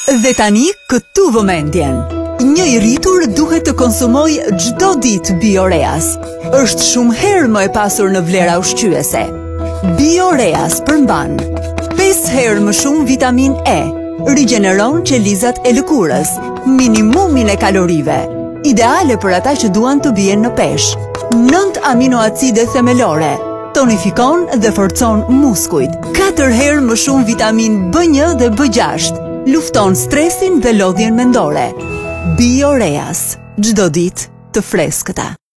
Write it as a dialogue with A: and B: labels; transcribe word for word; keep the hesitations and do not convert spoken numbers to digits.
A: Dhe tani këtu vëmendjen. Një i rritur duhet të konsumoj çdo ditë Bioreas. Është shumë herë më e pasur në vlera ushqyese. Bioreas përmban pesë herë më shumë vitamin E, rigjeneron qelizat e lëkurës, minimumin e kalorive, ideale për ata që duan të bien në peshë, nëntë aminoacide themelore, tonifikon dhe forcon muskujt, katër herë më shumë vitamin B një dhe B gjashtë, lufton stresin dhe lodhjen mendore. Bioreas, çdo ditë të freskëta.